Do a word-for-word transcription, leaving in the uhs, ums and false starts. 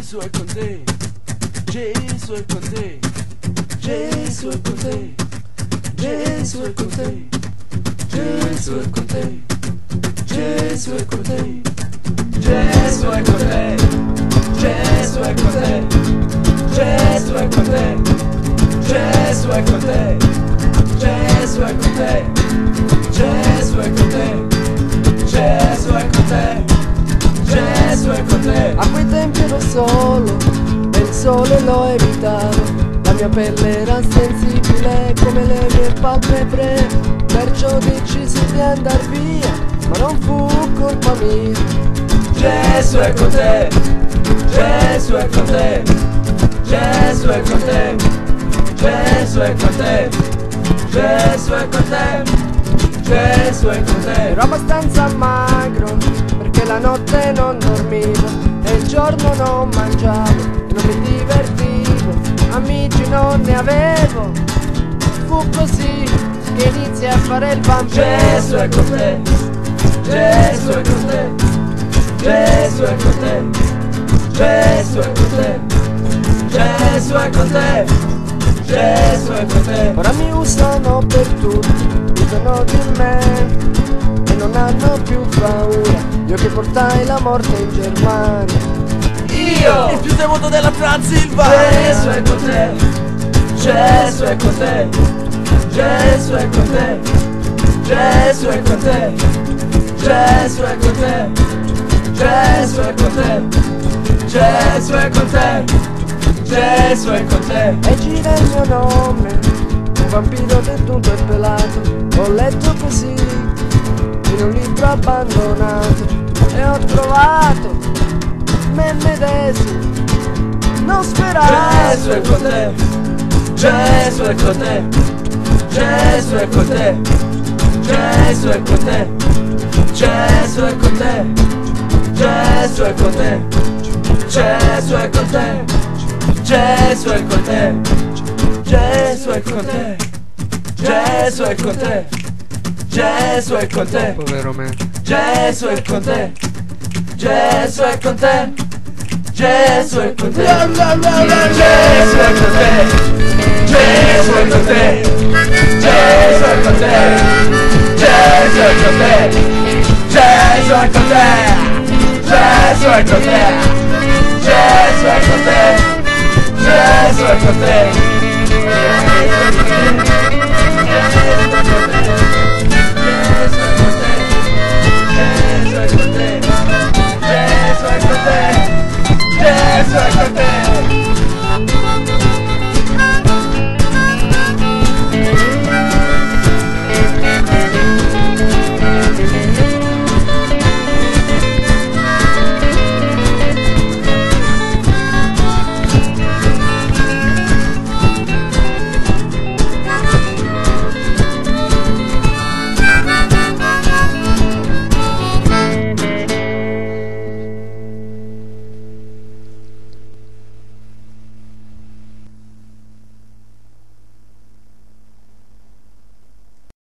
Gesù è con te, Gesù è con te, Gesù è con te, Gesù è con te, Gesù è con te, Gesù è con te, Gesù è con te, Gesù è con te, Gesù è con te, Gesù è con te, Gesù è con te, Gesù è con te, Gesù è con te, Gesù è con te. A quei tempi ero solo e il sole lo evitavo, la mia pelle era sensibile come le mie palpebre, perciò decisi di andar via, ma non fu colpa mia. Gesù è con te, Gesù è con te, Gesù è con te, Gesù è con te, Gesù è con te, Gesù è con te. Ero abbastanza magro perché la notte non dormivo e il giorno non mangiavo e non mi divertivo, amici non ne avevo. Fu così che iniziai a fare il vampiro. Gesù è con te, Gesù è con te, Gesù è con te, Gesù è con te, Gesù è con te, Gesù è con te. Ora mi usano per tutti, dicono di me e non hanno più paura. Io che portai la morte in Germania, Io, il più devoto della Transilvania. Gesù è con te, Gesù è con te, Gesù è con te, Gesù è con te, Gesù è con te, Gesù è con te, Gesù è con te, Gesù è con te. e gira il mio nome, un vampiro defunto e pelato. Ho letto così in un libro abbandonato e ho trovato me medesimo, non speravo. Gesù è con te, Gesù è con te, Gesù è con te, Gesù è con te, Gesù è con te, Gesù è con te, Gesù è con te, Gesù è con te, Gesù è con te, Gesù è con te, Gesù è con te, Povero me. Gesù è con te, Gesù è con te, Gesù è con te, Gesù è con te, Gesù è con te, Gesù è con te, Gesù è con te, Gesù è con te, Gesù è con te, Gesù è con te, Gesù è con te.